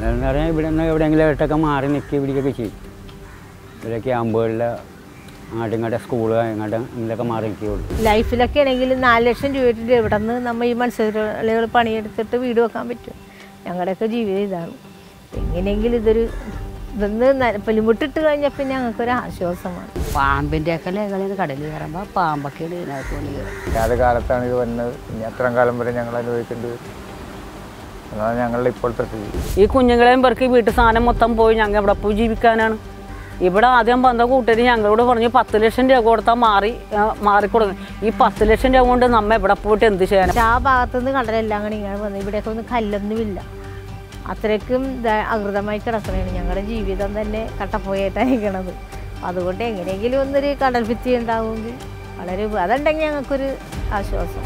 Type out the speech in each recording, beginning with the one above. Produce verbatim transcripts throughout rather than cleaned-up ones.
എന്ന് പറഞ്ഞാൽ ഇവിടെ നിന്ന് എവിടെയെങ്കിലും ഇട്ടൊക്കെ മാറി നിൽക്കി പിടിക്കുകയൊക്കെ ചെയ്യും. ഇവിടെ ക്യാമ്പുകളിൽ അങ്ങോട്ടിങ്ങോട്ടെ സ്കൂൾ അങ്ങോട്ട് ഇങ്ങനെയൊക്കെ മാറി നിൽക്കുകയുള്ളൂ. ലൈഫിലൊക്കെ ആണെങ്കിൽ നാല് ലക്ഷം രൂപ ഇവിടെ നിന്ന് നമ്മൾ ഈ മത്സ്യത്തൊഴിലാളികൾ പണിയെടുത്തിട്ട് വീട് വെക്കാൻ പറ്റും. ഞങ്ങളുടെയൊക്കെ ജീവിതം ഇതാണ്. എങ്ങനെയെങ്കിലും ഇതൊരു ഇതൊന്ന് പുലിമുട്ടിട്ട് കഴിഞ്ഞാൽ പിന്നെ ഞങ്ങൾക്കൊരു ആശ്വാസമാണ്. പാമ്പിൻ്റെയൊക്കെ ലേഖനം കടലിൽ കയറുമ്പോൾ പാമ്പൊക്കെ ഇതിനകത്ത് കൊണ്ട് കയറും. ഏത് കാലത്താണ് ഇത് വന്നത്? ഇനി അത്രയും കാലം വരെ ഞങ്ങൾ അനുഭവിക്കേണ്ടി വരും. അതാണ് ഞങ്ങളുടെ ഇപ്പോഴത്തെ സ്ഥിതി. ഈ കുഞ്ഞുങ്ങളെയും പേർക്ക് ഈ വീട്ടു സാധനം മൊത്തം പോയി ഞങ്ങൾ എവിടെ പോയി ജീവിക്കാനാണ്? ഇവിടെ ആദ്യം വന്ന കൂട്ടര് ഞങ്ങളോട് പറഞ്ഞു പത്ത് ലക്ഷം രൂപ കൊടുത്താൽ മാറി മാറിക്കൊടുക്കും. ഈ പത്ത് ലക്ഷം രൂപ കൊണ്ട് നമ്മ എവിടെ പോയിട്ട് എന്ത് ചെയ്യാൻ? ആ ഭാഗത്തുനിന്ന് കടലെല്ലാം കൂടി ഇങ്ങനെ വന്നു. ഇവിടെയൊക്കെ ഒന്നും കല്ലൊന്നുമില്ല. അത്രയ്ക്കും അകൃതമായി കിടക്കണേണ്. ഞങ്ങളുടെ ജീവിതം തന്നെ കട്ടപ്പോയിട്ടായിരിക്കണത്. അതുകൊണ്ട് എങ്ങനെയെങ്കിലും ഒന്നൊരു കടൽ ഭിത്തി ഉണ്ടാവുമെങ്കിൽ വളരെ അതുണ്ടെങ്കിൽ ഞങ്ങൾക്കൊരു ആശ്വാസം.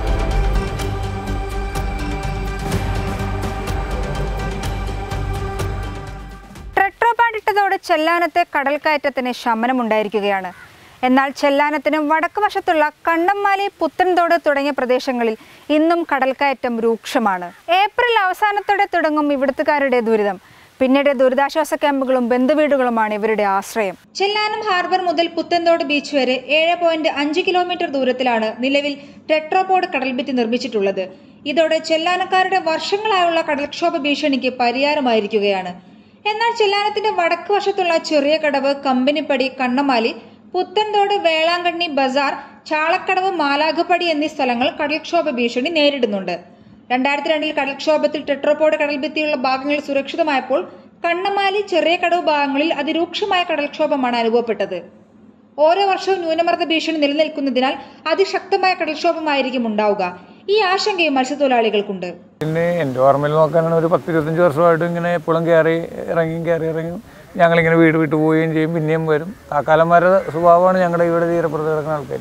ടെട്രാപോഡ് ഇട്ടതോടെ ചെല്ലാനത്തെ കടൽക്കയറ്റത്തിന് ശമനമുണ്ടായിരിക്കുകയാണ്. എന്നാൽ ചെല്ലാനത്തിന് വടക്ക് വശത്തുള്ള കണ്ണമ്മാലി, പുത്തൻതോട് തുടങ്ങിയ പ്രദേശങ്ങളിൽ ഇന്നും കടൽക്കയറ്റം രൂക്ഷമാണ്. ഏപ്രിൽ അവസാനത്തോടെ തുടങ്ങും ഇവിടുത്തുകാരുടെ ദുരിതം. പിന്നീട് ദുരിതാശ്വാസ ക്യാമ്പുകളും ബന്ധുവീടുകളുമാണ് ഇവരുടെ ആശ്രയം. ചെല്ലാനം ഹാർബർ മുതൽ പുത്തൻതോട് ബീച്ച് വരെ ഏഴ് പോയിന്റ് അഞ്ച് കിലോമീറ്റർ ദൂരത്തിലാണ് നിലവിൽ ടെട്രാപോഡ് കടൽഭിത്തി നിർമ്മിച്ചിട്ടുള്ളത്. ഇതോടെ ചെല്ലാനക്കാരുടെ വർഷങ്ങളായുള്ള കടൽക്ഷോഭ ഭീഷണിക്ക് പരിഹാരമായിരിക്കുകയാണ്. എന്നാൽ ചെല്ലാനത്തിന്റെ വടക്ക് വശത്തുള്ള ചെറിയ കടവ്, കമ്പനിപ്പടി, കണ്ണമാലി, പുത്തൻതോട്, വേളാങ്കണ്ണി, ബസാർ, ചാളക്കടവ്, മാലാഖപ്പടി എന്നീ സ്ഥലങ്ങൾ കടൽക്ഷോഭ ഭീഷണി നേരിടുന്നുണ്ട്. രണ്ടായിരത്തി രണ്ടിൽ കടൽക്ഷോഭത്തിൽ ടെട്രാപോഡ് കടൽഭിത്തിയുള്ള ഭാഗങ്ങൾ സുരക്ഷിതമായപ്പോൾ കണ്ണമാലി, ചെറിയ കടവ് ഭാഗങ്ങളിൽ അതിരൂക്ഷമായ കടൽക്ഷോഭമാണ് അനുഭവപ്പെട്ടത്. ഓരോ വർഷവും ന്യൂനമർദ്ദ ഭീഷണി നിലനിൽക്കുന്നതിനാൽ അതിശക്തമായ കടൽക്ഷോഭമായിരിക്കും ഉണ്ടാവുക. ഈ ആശങ്കയും മത്സ്യത്തൊഴിലാളികൾക്കുണ്ട്. പിന്നെ എൻ്റെ ഓർമ്മയിൽ നോക്കാനാണ് ഒരു പത്ത് ഇരുപത്തഞ്ച് വർഷമായിട്ട് ഇങ്ങനെ എപ്പോഴും കയറി ഇറങ്ങിയും കയറി ഇറങ്ങിയും ഞങ്ങളിങ്ങനെ വീട് വിട്ടു പോവുകയും ചെയ്യും, പിന്നെയും വരും. കാക്കാലന്മാരുടെ സ്വഭാവമാണ് ഞങ്ങളുടെ ഇവിടെ തീരപ്പുറത്ത് കിടക്കുന്ന ആൾക്കാർ.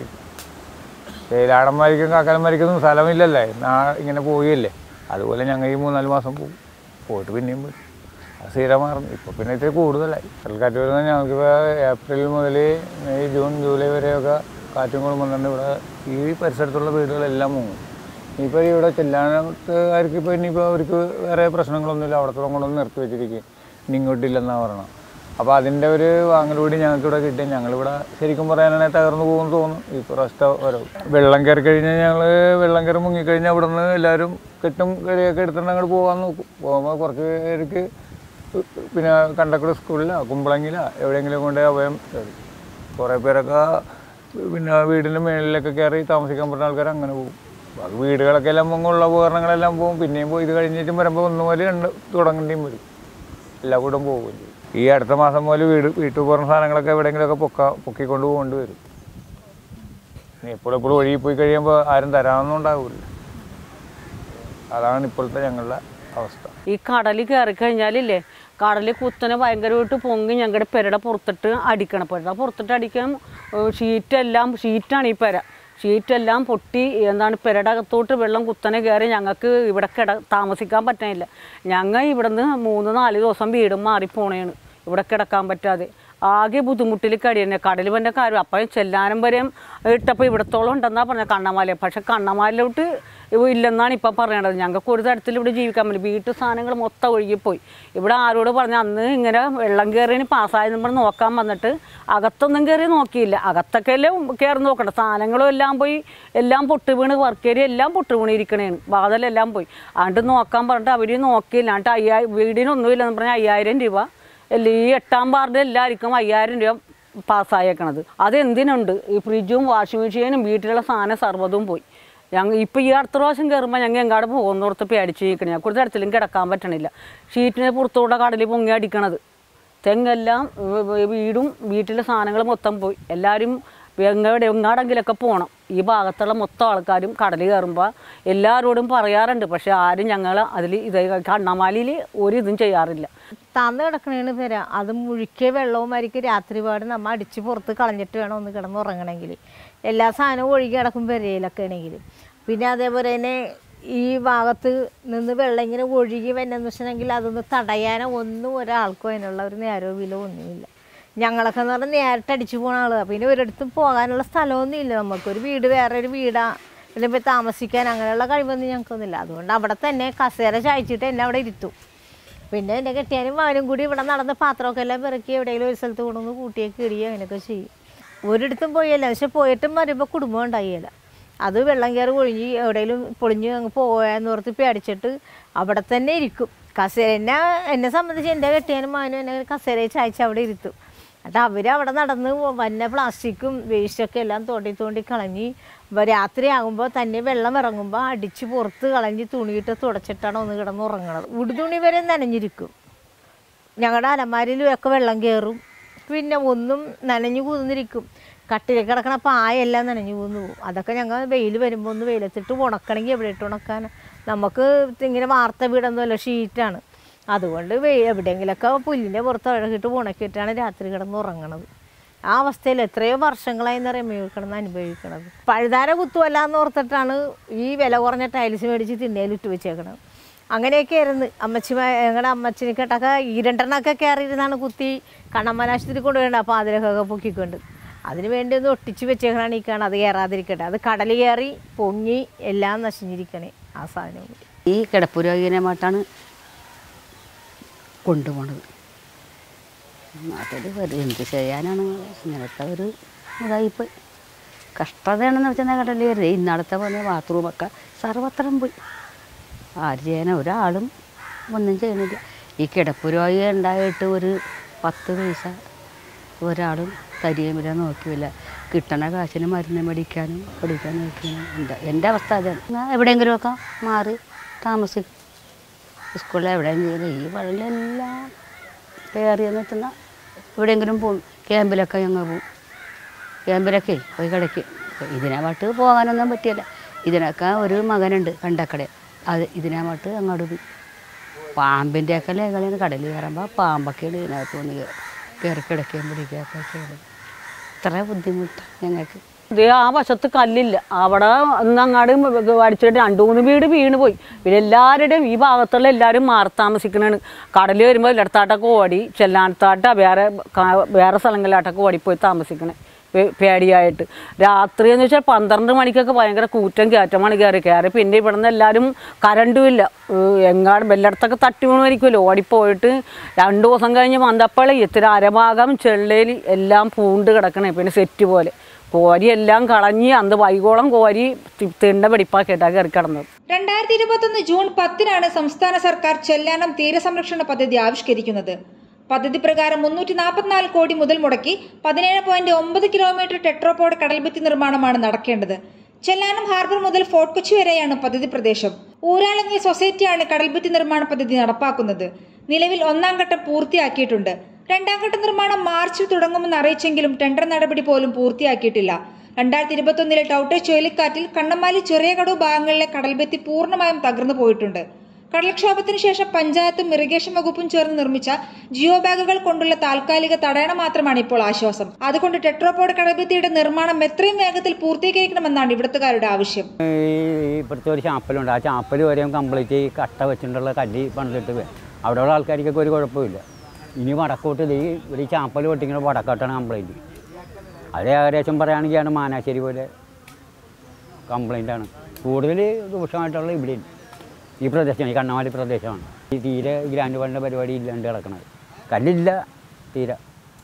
തേയിലാടന്മാർക്കും കാക്കാലന്മാർക്കൊന്നും സ്ഥലമില്ലല്ലേ, നാ ഇങ്ങനെ പോവുകയല്ലേ. അതുപോലെ ഞങ്ങൾ ഈ മൂന്നാല് മാസം പോകും, പോയിട്ട് പിന്നെയും വരും. അത് സ്ഥിരമാറുന്നു. ഇപ്പോൾ പിന്നെ ഇത്തിരി കൂടുതലായി. കടൽക്കാറ്റ് വരുന്നത് ഞങ്ങൾക്കിപ്പോൾ ഏപ്രിൽ മുതൽ മെയ്, ജൂൺ, ജൂലൈ വരെയൊക്കെ കാറ്റും കൂടും വന്നിട്ട് ഇവിടെ ഈ പരിസരത്തുള്ള വീടുകളെല്ലാം മുങ്ങും. ഇനിയിപ്പോൾ ഇവിടെ ചെല്ലാനത്തുകാർക്ക് ഇപ്പോൾ ഇനിയിപ്പോൾ അവർക്ക് വേറെ പ്രശ്നങ്ങളൊന്നുമില്ല, അവിടുത്തെ കൊണ്ടൊന്ന് നിർത്തി വെച്ചിരിക്കും, ഇനി ഇങ്ങോട്ടില്ലെന്നാണ് പറയണം. അപ്പോൾ അതിൻ്റെ ഒരു വാങ്ങലുകൂടി ഞങ്ങൾക്കിവിടെ കിട്ടി. ഞങ്ങളിവിടെ ശരിക്കും പറയാനാണെങ്കിൽ തകർന്നു പോകുമെന്ന് തോന്നും. ഈ പ്രാവശ്യത്തെ ഓരോ വെള്ളം കയറി കഴിഞ്ഞാൽ ഞങ്ങൾ വെള്ളം കയറി മുങ്ങിക്കഴിഞ്ഞാൽ അവിടെ നിന്ന് എല്ലാവരും കെട്ടും കറിയൊക്കെ എടുത്തിട്ട് അങ്ങോട്ട് പോകാൻ നോക്കും. പോകുമ്പോൾ കുറച്ച് പേർക്ക് പിന്നെ കണ്ടക്കൂടെ സ്കൂളിലോ കുമ്പളങ്ങിലോ എവിടെയെങ്കിലും കൊണ്ട് അഭയം കയറി. കുറേ പേരൊക്കെ പിന്നെ വീടിൻ്റെ മേളിലൊക്കെ കയറി താമസിക്കാൻ പറ്റുന്ന ആൾക്കാർ അങ്ങനെ പോകും. അത് വീടുകളൊക്കെ എല്ലാം മുങ്ങുള്ള ഉപകരണങ്ങളെല്ലാം പോകും. പിന്നെയും പോയി ഇത് കഴിഞ്ഞിട്ടും വരുമ്പോൾ ഒന്ന് മുതൽ രണ്ട് തുടങ്ങേണ്ടിയും വരും. എല്ലാ കൂടെ പോവുകയും ചെയ്യും. ഈ അടുത്ത മാസം മുതൽ വീട് വീട്ടുപകരണ സാധനങ്ങളൊക്കെ എവിടെയെങ്കിലുമൊക്കെ പൊക്ക പൊക്കിക്കൊണ്ട് പോകേണ്ടി വരും. എപ്പോഴെപ്പോഴും ഒഴുകി പോയി കഴിയുമ്പോൾ ആരും തരാമെന്നും ഉണ്ടാവില്ല. അതാണ് ഇപ്പോഴത്തെ ഞങ്ങളുടെ അവസ്ഥ. ഈ കടലിൽ കയറി കഴിഞ്ഞാലില്ലേ, കടലിൽ കുത്തനെ ഭയങ്കരമായിട്ട് പൊങ്ങി ഞങ്ങളുടെ പെരയുടെ പുറത്തിട്ട് അടിക്കണം. പെരയുടെ പുറത്തിട്ട് അടിക്കണം. ഷീറ്റെല്ലാം ഷീറ്റാണ് ഈ പെര. ഷീറ്റെല്ലാം പൊട്ടി എന്താണ് പെരയുടെ അകത്തോട്ട് വെള്ളം കുത്തനെ കയറി ഞങ്ങൾക്ക് ഇവിടെ കിട താമസിക്കാൻ പറ്റാനില്ല. ഞങ്ങൾ ഇവിടെ നിന്ന് മൂന്ന് നാല് ദിവസം വീടും മാറിപ്പോണേണ് ഇവിടെ കിടക്കാൻ പറ്റാതെ. ആകെ ബുദ്ധിമുട്ടിൽ കഴിയുന്നത്. കടൽ വന്ന കാര്യം അപ്പം ചെല്ലാനം വരെയും ഇട്ടപ്പോൾ ഇവിടത്തോളം ഉണ്ടെന്നാണ് പറഞ്ഞത് കണ്ണമാലി. പക്ഷെ കണ്ണമാലിലോട്ട് ഇല്ലെന്നാണ് ഇപ്പം പറയണത്. ഞങ്ങൾക്ക് ഒരു തരത്തിൽ ഇവിടെ ജീവിക്കാൻ പറ്റില്ല. വീട്ടു സാധനങ്ങൾ മൊത്തം ഒഴുകിപ്പോയി. ഇവിടെ ആരോട് പറഞ്ഞാൽ അന്ന് ഇങ്ങനെ വെള്ളം കയറിന് പാസ്സായെന്ന് പറഞ്ഞ് നോക്കാൻ വന്നിട്ട് അകത്തൊന്നും കയറി നോക്കിയില്ല. അകത്തൊക്കെ എല്ലാം കയറി നോക്കണ്ട. സാധനങ്ങളും എല്ലാം പോയി, എല്ലാം പൊട്ട് വീണ് വർക്കേരി എല്ലാം പൊട്ട് വീണിരിക്കണേണ്. വാതിലെല്ലാം പോയി. അതുകൊണ്ട് നോക്കാൻ പറഞ്ഞിട്ട് അവർ നോക്കിയില്ല. എന്നിട്ട് അയ്യായിരം വീടിനൊന്നുമില്ലെന്ന് പറഞ്ഞാൽ അയ്യായിരം രൂപ അല്ല ഈ എട്ടാം വാർഡിൽ എല്ലാവർക്കും അയ്യായിരം രൂപ പാസ്സായേക്കണത്. അതെന്തിനുണ്ട്? ഈ ഫ്രിഡ്ജും വാഷിംഗ് മെഷീനും വീട്ടിലുള്ള സാധനം സർവ്വതും പോയി. ഞങ്ങൾ ഇപ്പോൾ ഈ അടുത്ത പ്രാവശ്യം കയറുമ്പോൾ ഞങ്ങൾ എങ്ങാട് പോകുന്നോർത്ത് പേടിച്ച് നിൽക്കണം. ഞങ്ങൾക്ക് ഒരു തരത്തിലും കിടക്കാൻ പറ്റണില്ല. ഷീറ്റിന് പുറത്തൂടെ കടലിൽ പൊങ്ങി അടിക്കണത്. തെങ്ങെല്ലാം വീടും വീട്ടിലെ സാധനങ്ങൾ മൊത്തം പോയി. എല്ലാവരും എങ്ങടെ എങ്ങാടെങ്കിലൊക്കെ പോകണം. ഈ ഭാഗത്തുള്ള മൊത്തം ആൾക്കാരും കടലിൽ കയറുമ്പോൾ എല്ലാവരോടും പറയാറുണ്ട്. പക്ഷെ ആരും ഞങ്ങൾ അതിൽ ഇത് കണ്ണമാലിയിൽ ഒരു ഇതും ചെയ്യാറില്ല. താന്ന് കിടക്കണേണ് പെര. അത് മുഴുക്കിയ വെള്ളവുമായിരിക്കും രാത്രി പാട് നമ്മൾ അടിച്ച് പുറത്ത് കളഞ്ഞിട്ട് വേണം ഒന്ന് കിടന്ന് ഉറങ്ങണമെങ്കിൽ. എല്ലാ സാധനവും ഒഴുകി കിടക്കും പെരയിലൊക്കെ ആണെങ്കിൽ. പിന്നെ അതേപോലെ തന്നെ ഈ ഭാഗത്ത് നിന്ന് വെള്ളം ഇങ്ങനെ ഒഴുകി വന്നെന്ന് വെച്ചിട്ടുണ്ടെങ്കിൽ അതൊന്ന് തടയാനോ ഒന്നും ഒരാൾക്കും അതിനുള്ള ഒരു നേരവും വിലോ ഒന്നുമില്ല. ഞങ്ങളൊക്കെ എന്ന് പറഞ്ഞാൽ നേരിട്ട് അടിച്ചു പോകുന്ന ആളുകൾ. പിന്നെ ഒരിടത്തും പോകാനുള്ള സ്ഥലമൊന്നും ഇല്ല. നമുക്കൊരു വീട് വേറെ ഒരു വീടാ പിന്നെ ഇപ്പോൾ താമസിക്കാൻ അങ്ങനെയുള്ള കഴിവൊന്നും ഞങ്ങൾക്കൊന്നുമില്ല. അതുകൊണ്ട് അവിടെ തന്നെ കസേര ചായച്ചിട്ട് എന്നെ അവിടെ ഇരുത്തും. പിന്നെ എൻ്റെ കെട്ടിയാനും അവനും കൂടി ഇവിടെ നടന്ന് പാത്രമൊക്കെ എല്ലാം പെറുക്കി എവിടെയെങ്കിലും ഒരു സ്ഥലത്ത് കൊണ്ടുവന്ന് കൂട്ടിയൊക്കെ ഇടുകയോ അങ്ങനെയൊക്കെ ചെയ്യും. ഒരിടത്തും പോയല്ല, പക്ഷെ പോയിട്ടും വരുമ്പോൾ കുടുംബം ഉണ്ടായില്ല. അത് വെള്ളം കയറി ഒഴിഞ്ഞ് എവിടെയെങ്കിലും പൊളിഞ്ഞ് അങ്ങ് പോയാന്ന് ഓർത്ത് പേടിച്ചിട്ട് അവിടെ തന്നെ ഇരിക്കും. കസേര എന്നെ എന്നെ സംബന്ധിച്ച് എൻ്റെ കെട്ടിയാനും അവനും എന്നെ കസേരയെ ചായച്ച് അവിടെ ഇരുത്തും. എന്നിട്ട് അവർ അവിടെ നടന്ന് വന്ന പ്ലാസ്റ്റിക്കും വേസ്റ്റൊക്കെ എല്ലാം തോണ്ടി തോണ്ടി കളഞ്ഞ് രാത്രിയാകുമ്പോൾ തന്നെ വെള്ളം ഇറങ്ങുമ്പോൾ അടിച്ച് പുറത്ത് കളഞ്ഞ് തുണിയിട്ട് തുടച്ചിട്ടാണ് ഒന്ന് കിടന്ന് ഉറങ്ങണത്. ഉടുതുണി വരെ നനഞ്ഞിരിക്കും. ഞങ്ങളുടെ അലമാരിലും ഒക്കെ വെള്ളം കയറും. പിന്നെ ഒന്നും നനഞ്ഞു കൂന്നിരിക്കും. കട്ടിലേക്ക് കിടക്കണ പായെല്ലാം നനഞ്ഞു കൂന്ന് പോകും. അതൊക്കെ ഞങ്ങൾ വെയിൽ വരുമ്പോൾ ഒന്ന് വെയിലത്തിട്ട് ഉണക്കണമെങ്കിൽ എവിടെ ഇട്ട് ഉണക്കാൻ? നമുക്ക് ഇങ്ങനെ വാർത്ത വീടൊന്നുമല്ല, ഷീറ്റാണ്. അതുകൊണ്ട് എവിടെയെങ്കിലുമൊക്കെ പുല്ലിൻ്റെ പുറത്ത് അഴകിട്ട് ഉണക്കിയിട്ടാണ് രാത്രി കിടന്ന് ഉറങ്ങണത്. ആ അവസ്ഥയിൽ എത്രയോ വർഷങ്ങളായി നിറമേ കിടന്ന് അനുഭവിക്കണത്. പഴുതാര കുത്തുമല്ല എന്ന് ഓർത്തിട്ടാണ് ഈ വില കുറഞ്ഞ ടൈൽസ് മേടിച്ച് തിണ്ണയിലിട്ട് വെച്ചേക്കണത്. അങ്ങനെയൊക്കെ ആയിരുന്നു അമ്മച്ചി. ഞങ്ങളുടെ അമ്മച്ചിനെ കേട്ടൊക്കെ ഈ രണ്ടെണ്ണമൊക്കെ കയറിയിരുന്നാണ് കുത്തി കണ്ണമ്മലാശുപത്രി കൊണ്ടുപോയിട്ടുണ്ട്. അപ്പോൾ അതിലൊക്കെ പൊക്കിക്കൊണ്ട് അതിന് വേണ്ടി ഒന്ന് ഒട്ടിച്ച് വെച്ചേക്കണാണ് ഈ കാണാൻ. അത് കയറാതിരിക്കട്ടെ. അത് കടൽ കയറി പൊങ്ങി എല്ലാം നശിഞ്ഞിരിക്കണേ ആ സാധനം. ഈ കിടപ്പുരോഗിനെമായിട്ടാണ് കൊണ്ടുപോണത്. അതൊരു എന്ത് ചെയ്യാനാണ് ഇങ്ങനത്തെ ഒരു ഇതായിപ്പോയി. കഷ്ടതയാണെന്ന് വെച്ചാൽ കടൽ കയറി ഇന്നടത്തെ പോലെ ബാത്റൂമൊക്കെ സർവത്രം പോയി. ആര് ചെയ്യാൻ? ഒരാളും ഒന്നും ചെയ്യണില്ല. ഈ കിടപ്പുരോഗി ഉണ്ടായിട്ട് ഒരു പത്ത് പൈസ ഒരാളും തരിയുമില്ല, നോക്കിയില്ല. കിട്ടണ കാശിന് മരുന്ന് മേടിക്കാനും പഠിക്കാനും നോക്കാനും ഉണ്ട്. എൻ്റെ അവസ്ഥ അതാണ്. എവിടെയെങ്കിലുമൊക്കെ മാറി താമസിക്കും. സ്കൂളിൽ എവിടെയെങ്കിലും ഈ വെള്ളമെല്ലാം കയറിയെന്ന് വെച്ചാൽ എവിടെയെങ്കിലും പോകും. ക്യാമ്പിലൊക്കെ ഞങ്ങൾ പോകും. ക്യാമ്പിലൊക്കെ പോയി കിടക്കും. ഇതിനെ പാട്ട് പോകാനൊന്നും പറ്റിയല്ല. ഇതിനൊക്കെ ഒരു മകനുണ്ട് കണ്ടക്കട. അത് ഇതിനെ പാട്ട് അങ്ങോട്ട് പോയി. പാമ്പിൻ്റെയൊക്കെ ലേകളിയാണ്. കടലിൽ കയറുമ്പോൾ പാമ്പൊക്കെയാണ് ഇതിനകത്ത് വന്ന് കയറി കിടക്കുകയും പിടിക്കുകയൊക്കെ ചെയ്തത്. ഇത്ര ബുദ്ധിമുട്ടാണ് ഞങ്ങൾക്ക്. ഇതേ ആ വശത്ത് കല്ലില്ല. അവിടെ ഒന്നങ്ങാട് അടിച്ചിട്ട് രണ്ട് മൂന്ന് വീട് വീണ് പോയി. പിന്നെ എല്ലാവരുടെയും ഈ ഭാഗത്തുള്ള എല്ലാവരും മാറി താമസിക്കണതാണ്. കടൽ വരുമ്പോൾ എല്ലായിടത്താട്ടൊക്കെ ഓടി, ചെല്ലാനത്താട്ട വേറെ വേറെ സ്ഥലങ്ങളിലാട്ടൊക്കെ ഓടിപ്പോയി താമസിക്കണേ പേടിയായിട്ട്. രാത്രി എന്ന് വെച്ചാൽ പന്ത്രണ്ട് മണിക്കൊക്കെ ഭയങ്കര കൂറ്റം കയറ്റമാണ് കയറി കയറി. പിന്നെ ഇവിടെ നിന്ന് എല്ലാവരും കറണ്ടും ഇല്ല. എങ്ങാടും എല്ലായിടത്തൊക്കെ തട്ടി വീണുമായിരിക്കുമല്ലോ. ഓടിപ്പോയിട്ട് രണ്ട് ദിവസം കഴിഞ്ഞ് വന്നപ്പോൾ ഇത്തിരി അരഭാഗം ചെള്ളയിൽ എല്ലാം പൂണ്ട് കിടക്കണേ. പിന്നെ സെറ്റ് പോലെ കോരി എല്ലാം കളഞ്ഞ് അന്ന് വൈകോളം കോരി തിണ്ട വെടിപ്പാക്കിയിട്ടാണ് കയറി കിടന്നത്. രണ്ടായിരത്തി ഇരുപത്തൊന്ന് ജൂൺ പത്തിനാണ് സംസ്ഥാന സർക്കാർ ചെല്ലാനം തീരസംരക്ഷണ പദ്ധതി ആവിഷ്കരിക്കുന്നത്. പദ്ധതി പ്രകാരം മുന്നൂറ്റി നാൽപ്പത്തിനാല് കോടി മുതൽ മുടക്കി പതിനേഴ് പോയിന്റ് ഒമ്പത് കിലോമീറ്റർ ടെട്രോപോഡ് കടൽഭിത്തി നിർമ്മാണമാണ് നടക്കേണ്ടത്. ചെല്ലാനം ഹാർബർ മുതൽ ഫോർട്ട് കൊച്ചി വരെയാണ് പദ്ധതി പ്രദേശം. ഊരാളുങ്കൽ സൊസൈറ്റിയാണ് കടൽഭിത്തി നിർമ്മാണ പദ്ധതി നടപ്പാക്കുന്നത്. നിലവിൽ ഒന്നാം ഘട്ടം പൂർത്തിയാക്കിയിട്ടുണ്ട്. രണ്ടാം ഘട്ട നിർമ്മാണം മാർച്ചിൽ തുടങ്ങുമെന്ന് അറിയിച്ചെങ്കിലും ടെൻഡർ നടപടി പോലും പൂർത്തിയാക്കിയിട്ടില്ല. രണ്ടായിരത്തി ഇരുപത്തൊന്നിലെ ടൌട്ടെ ചുഴലിക്കാറ്റിൽ കണ്ണമാലി ചെറിയ കടവ് ഭാഗങ്ങളിലെ കടൽഭിത്തി പൂർണ്ണമായും തകർന്നു പോയിട്ടുണ്ട്. കടൽക്ഷോഭത്തിനു ശേഷം പഞ്ചായത്തും ഇറിഗേഷൻ വകുപ്പും ചേർന്ന് നിർമ്മിച്ച ജിയോ ബാഗുകൾ കൊണ്ടുള്ള താൽക്കാലിക തടയണ മാത്രമാണ് ഇപ്പോൾ ആശ്വാസം. അതുകൊണ്ട് ടെട്രോപോഡ് കടൽഭിത്തിയുടെ നിർമ്മാണം എത്രയും വേഗത്തിൽ പൂർത്തീകരിക്കണമെന്നാണ് ഇവിടുത്തുകാരുടെ ആവശ്യം. ഇപ്പോഴത്തെ ഒരു ചാപ്പലുണ്ട്. ആ ചാപ്പൽ വരെയും കംപ്ലീറ്റ് ഈ കട്ട വെച്ചിട്ടുള്ള കല്ല് പണിതിട്ട് അവിടെയുള്ള ആൾക്കാർക്കൊക്കെ ഒരു കുഴപ്പമില്ല. ഇനി വടക്കോട്ട് ഈ ഒരു ചാപ്പൽ പൊട്ടിക്കുന്ന വടക്കോട്ടാണ് കംപ്ലൈൻറ്റ്. അത് ഏകദേശം പറയുകയാണെങ്കിലാണ് മാനാശ്ശേരി പോലെ കംപ്ലൈൻ്റാണ്. കൂടുതൽ ദോഷമായിട്ടുള്ള ഇവിടെ ഈ പ്രദേശമാണ്, ഈ കണ്ണമാലി പ്രദേശമാണ്. ഈ തീരെ ഗ്രാൻഡ് ഫണ്ടിൻ്റെ പരിപാടി ഇല്ലാണ്ട് കിടക്കണത്. കല്ലില്ല തീരെ.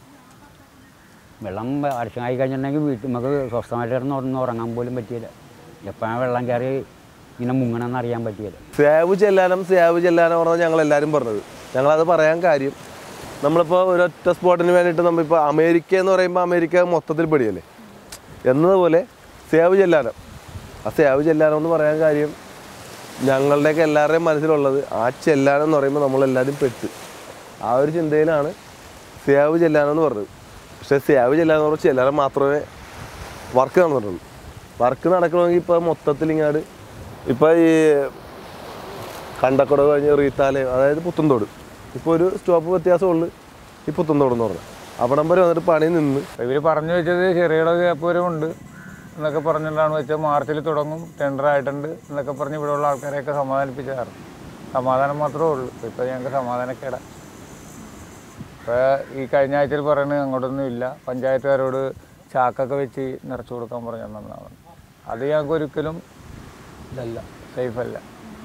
വെള്ളം വർഷമായി കഴിഞ്ഞിട്ടുണ്ടെങ്കിൽ വീട്ടിൽ നമുക്ക് സ്വസ്ഥമായിട്ട് കിടന്ന് ഒന്ന് ഉറങ്ങാൻ പോലും പറ്റിയില്ല. എപ്പോഴാണ് വെള്ളം കയറി ഇങ്ങനെ മുങ്ങണമെന്ന് അറിയാൻ പറ്റിയില്ല. സേവ് ചെല്ലാനം സേവ് ചെല്ലാനം പറഞ്ഞാൽ ഞങ്ങളെല്ലാവരും പറഞ്ഞത്. ഞങ്ങളത് പറയാൻ കാര്യം, നമ്മളിപ്പോൾ ഒരൊറ്റ സ്പോട്ടിന് വേണ്ടിയിട്ട് നമ്മളിപ്പോൾ അമേരിക്ക എന്ന് പറയുമ്പോൾ അമേരിക്ക മൊത്തത്തിൽ പെടിയല്ലേ എന്നതുപോലെ സേവ് ചെല്ലാനം. ആ സേവ് ചെല്ലാനം എന്ന് പറയാൻ കാര്യം ഞങ്ങളുടെയൊക്കെ എല്ലാവരുടെയും മനസ്സിലുള്ളത് ആ ചെല്ലാനം എന്ന് പറയുമ്പോൾ നമ്മളെല്ലാവരും പെട്ട് ആ ഒരു ചിന്തയിലാണ് സേവ് ചെല്ലാനം എന്ന് പറഞ്ഞത്. പക്ഷേ സേവ് ചെല്ലാനം എന്ന് പറഞ്ഞാൽ ചെല്ലാനം മാത്രമേ വർക്ക് നടന്നിട്ടുള്ളൂ. വർക്ക് നടക്കണമെങ്കിൽ ഇപ്പോൾ മൊത്തത്തിൽ ഇങ്ങോട്ട് ഇപ്പോൾ ഈ കണ്ടക്കട കഴിഞ്ഞ് റീത്താലയം, അതായത് പുത്തൻതോട്, ഇപ്പോൾ ഒരു സ്റ്റോപ്പ് വ്യത്യാസമുള്ളൂ ഈ പുത്തൻതോട് എന്ന് പറഞ്ഞാൽ. അവിടം വരെ വന്നിട്ട് പണി നിന്ന് ഇവർ പറഞ്ഞു വെച്ചത് ചെറിയ ഗ്യാപ്പൂരമുണ്ട് എന്നൊക്കെ പറഞ്ഞിട്ടാണ് വെച്ചാൽ മാർച്ചിൽ തുടങ്ങും, ടെൻഡർ ആയിട്ടുണ്ട് എന്നൊക്കെ പറഞ്ഞ് ഇവിടെയുള്ള ആൾക്കാരെയൊക്കെ സമാധാനിപ്പിച്ചായിരുന്നു. സമാധാനം മാത്രമേ ഉള്ളൂ. ഇപ്പോൾ ഞങ്ങൾക്ക് സമാധാനക്കേടാ. ഇപ്പോൾ ഈ കഴിഞ്ഞ ആഴ്ചയിൽ പറയുന്നത് അങ്ങോട്ടൊന്നും ഇല്ല, പഞ്ചായത്തുകാരോട് ചാക്കൊക്കെ വെച്ച് നിറച്ചു കൊടുക്കാൻ പറഞ്ഞാൽ നന്നാണ്. അത് ഞങ്ങൾക്ക് ഒരിക്കലും ഇതല്ല, സേഫല്ല.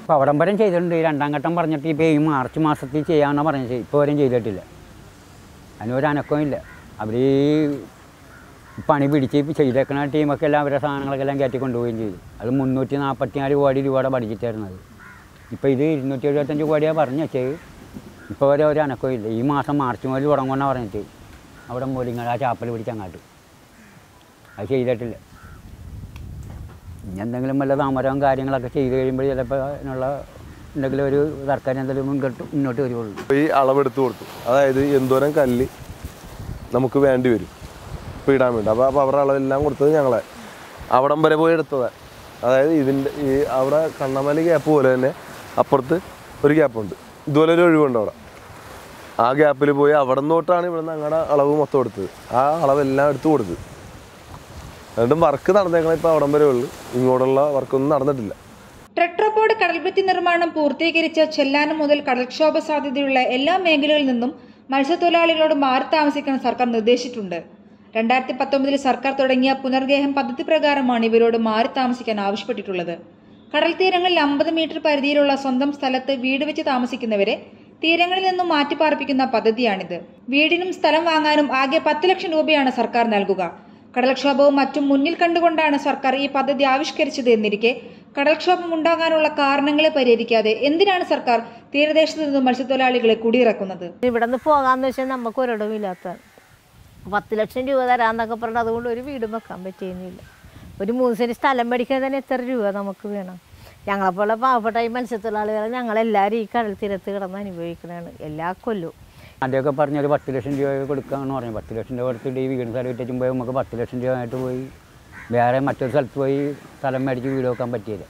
ഇപ്പോൾ അവിടംബരം ചെയ്തിട്ടുണ്ട്. രണ്ടാം ഘട്ടം പറഞ്ഞിട്ട് ഇപ്പോൾ ഈ മാർച്ച് മാസത്തിൽ ചെയ്യാമെന്നാണ് പറഞ്ഞത്. ഇപ്പോൾ വരെയും ചെയ്തിട്ടില്ല. അതിനൊരു അനക്കവും ഇല്ല. അവർ ഈ പണി പിടിച്ച് ചെയ്തേക്കുന്ന ടീമൊക്കെ എല്ലാം അവരുടെ സാധനങ്ങളൊക്കെ എല്ലാം കയറ്റി കൊണ്ടുപോവുകയും ചെയ്തു. അത് മുന്നൂറ്റി നാൽപ്പത്തി നാല് കോടി രൂപയുടെ ബഡ്ജറ്റായിരുന്നത്. ഇപ്പോൾ ഇത് ഇരുന്നൂറ്റി എഴുപത്തഞ്ച് കോടിയാണ് പറഞ്ഞു വെച്ചത്. ഇപ്പോൾ വരെ ഒരു അനക്കവും ഇല്ല. ഈ മാസം മാർച്ച് മുതൽ തുടങ്ങുമെന്നാണ് പറഞ്ഞിട്ട് അവിടെ മൂലിങ്ങൾ ആ ചാപ്പൽ പിടിച്ച് അങ്ങാട്ട് അത് ചെയ്തിട്ടില്ല. ഇനി എന്തെങ്കിലും വല്ല താമരവും കാര്യങ്ങളൊക്കെ ചെയ്ത് കഴിയുമ്പോൾ ചിലപ്പോൾ അതിനുള്ള എന്തെങ്കിലും ഒരു സർക്കാർ എന്തെങ്കിലും മുൻകെട്ട് മുന്നോട്ട് വരുള്ളൂ. ഈ അളവെടുത്ത് കൊടുത്തു, അതായത് എന്തോരം കല്ല് നമുക്ക് വേണ്ടി വരും ഇപ്പോൾ ഇടാൻ വേണ്ടി. അപ്പോൾ അപ്പോൾ അവരുടെ അളവെല്ലാം കൊടുത്തത് ഞങ്ങളെ അവിടം വരെ പോയി എടുത്തതാണ്. അതായത് ഇതിൻ്റെ ഈ അവിടെ കണ്ണമലി ഗ്യാപ്പ് പോലെ തന്നെ അപ്പുറത്ത് ഒരു ഗ്യാപ്പുണ്ട്, ഇതുപോലെ ഒരു ഒഴിവുണ്ട് അവിടെ. ആ ഗ്യാപ്പിൽ പോയി അവിടെ നിന്നോട്ടാണ് ഇവിടെ നിന്ന് ഞങ്ങളുടെ അളവ് മൊത്തം എടുത്തത്. ആ അളവെല്ലാം എടുത്ത് കൊടുത്തത്. എന്നിട്ടും വർക്ക് നടന്നേക്കണം ഇപ്പോൾ അവിടം വരെ ഉള്ളു. ഇങ്ങോട്ടുള്ള വർക്കൊന്നും നടന്നിട്ടില്ല. ടെട്രപോഡ് കടൽഭിത്തി നിർമ്മാണം പൂർത്തീകരിച്ച ചെല്ലാനം മുതൽ കടൽക്ഷോഭ സാധ്യതയുള്ള എല്ലാ മേഖലകളിൽ നിന്നും മത്സ്യത്തൊഴിലാളികളോട് മാറി താമസിക്കാൻ സർക്കാർ നിർദ്ദേശിച്ചിട്ടുണ്ട്. രണ്ടായിരത്തി പത്തൊമ്പതിൽ സർക്കാർ തുടങ്ങിയ പുനർഗേഹം പദ്ധതി പ്രകാരമാണ് ഇവരോട് മാറി താമസിക്കാൻ ആവശ്യപ്പെട്ടിട്ടുള്ളത്. കടൽ തീരങ്ങളിൽ അമ്പത് മീറ്റർ പരിധിയിലുള്ള സ്വന്തം സ്ഥലത്ത് വീട് വെച്ച് താമസിക്കുന്നവരെ തീരങ്ങളിൽ നിന്നും മാറ്റിപ്പാർപ്പിക്കുന്ന പദ്ധതിയാണിത്. വീടിനും സ്ഥലം വാങ്ങാനും ആകെ പത്ത് ലക്ഷം രൂപയാണ് സർക്കാർ നൽകുക. കടൽക്ഷോഭവും മറ്റും മുന്നിൽ കണ്ടുകൊണ്ടാണ് സർക്കാർ ഈ പദ്ധതി ആവിഷ്കരിച്ചത് എന്നിരിക്കെ കടൽക്ഷോഭം ഉണ്ടാകാനുള്ള കാരണങ്ങളെ പരിഹരിക്കാതെ എന്തിനാണ് സർക്കാർ തീരദേശത്ത് നിന്നും മത്സ്യത്തൊഴിലാളികളെ കുടിയിറക്കുന്നത്? ഇവിടെ നിന്ന് പോകാമെന്ന് വെച്ചാൽ നമുക്ക് ഒരിടമില്ലാത്ത പത്ത് ലക്ഷം രൂപ തരാമെന്നൊക്കെ പറഞ്ഞാൽ അതുകൊണ്ട് ഒരു വീടും വെക്കാൻ പറ്റുന്നില്ല. ഒരു മൂന്ന് സെൻറ്റ് സ്ഥലം മേടിക്കാൻ തന്നെ എത്ര രൂപ നമുക്ക് വേണം? ഞങ്ങളെപ്പോലെ പാവപ്പെട്ട ഈ മത്സ്യത്തൊഴിലാളികളെ ഞങ്ങളെല്ലാവരും ഈ കടൽ തീരത്ത് കിടന്ന് അനുഭവിക്കുന്നതാണ് എല്ലാ കൊല്ലവും. ആദ്യമൊക്കെ പറഞ്ഞൊരു പത്ത് ലക്ഷം രൂപ കൊടുക്കാമെന്ന് പറഞ്ഞു. പത്ത് ലക്ഷം രൂപ കൊടുത്തിട്ട് ഈ വീട് സ്ഥലം വിറ്റും പോയി നമുക്ക് പത്ത് ലക്ഷം രൂപ ആയിട്ട് പോയി വേറെ മറ്റൊരു സ്ഥലത്ത് പോയി സ്ഥലം മേടിച്ച് വീട് വെക്കാൻ പറ്റിയില്ല.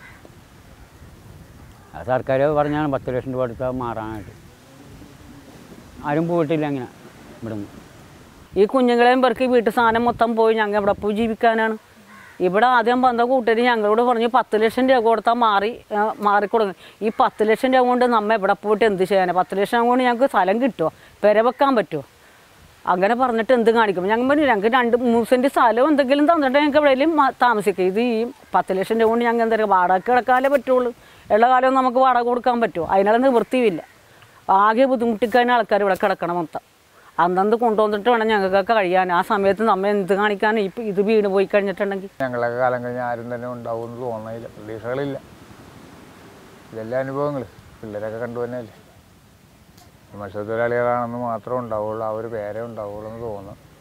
ആ സർക്കാർ പറഞ്ഞാണ് പത്ത് ലക്ഷം രൂപ കൊടുത്താൽ മാറാനായിട്ട്. ആരും പോയിട്ടില്ല അങ്ങനെ ഇവിടുന്ന്. ഈ കുഞ്ഞുങ്ങളെയും പേർക്ക് വീട്ടു സാധനം മൊത്തം പോയി ഞങ്ങൾ എവിടെ പോയി ജീവിക്കാനാണ്? ഇവിടെ ആദ്യം വന്ന കൂട്ടർ ഞങ്ങളോട് പറഞ്ഞ് പത്ത് ലക്ഷം രൂപ കൊടുത്താൽ മാറി മാറിക്കൊടുക്കും. ഈ പത്ത് ലക്ഷം രൂപ കൊണ്ട് നമ്മ എവിടെ പോയിട്ട് എന്ത് ചെയ്യാനാണ്? പത്ത് ലക്ഷം കൊണ്ട് ഞങ്ങൾക്ക് സ്ഥലം കിട്ടുമോ? പെര വെക്കാൻ പറ്റുമോ? അങ്ങനെ പറഞ്ഞിട്ട് എന്ത് കാണിക്കും? ഞങ്ങൾ പറഞ്ഞു ഞങ്ങൾക്ക് രണ്ട് മൂന്ന് സെൻറ്റ് സ്ഥലവും എന്തെങ്കിലും തന്നിട്ട് ഞങ്ങൾക്ക് എവിടെയെങ്കിലും താമസിക്കുക. ഇത് ഈ പത്ത് ലക്ഷം രൂപ കൊണ്ട് ഞങ്ങൾ എന്തായാലും വാടക കിടക്കാനേ പറ്റുള്ളൂ. ഉള്ള കാലവും നമുക്ക് വാടക കൊടുക്കാൻ പറ്റുമോ? അതിനുള്ള നിവൃത്തിയില്ല. ആകെ ബുദ്ധിമുട്ടിക്കാൻ ആൾക്കാർ ഇവിടെ കിടക്കണം മൊത്തം. അന്നന്ന് കൊണ്ടുവന്നിട്ട് വേണം ഞങ്ങൾക്കൊക്കെ കഴിയാൻ. ആ സമയത്ത് നമ്മൾ എന്ത് കാണിക്കാനും ഇപ്പം ഇത് വീണ് പോയി കഴിഞ്ഞിട്ടുണ്ടെങ്കിൽ ഞങ്ങളൊക്കെ കാലം കഴിഞ്ഞ് ആരും തന്നെ ഉണ്ടാവുമെന്ന് തോന്നുന്നില്ല. പ്രതീക്ഷകളില്ല. ഇതെല്ലാം അനുഭവങ്ങൾ പിള്ളേരൊക്കെ കണ്ടു തന്നെയല്ലേ. മത്സ്യത്തൊഴിലാളികളാണെന്ന് മാത്രമേ ഉണ്ടാവുള്ളൂ, ആ ഒരു പേരേ ഉണ്ടാവുള്ളൂ എന്ന് തോന്നുന്നു.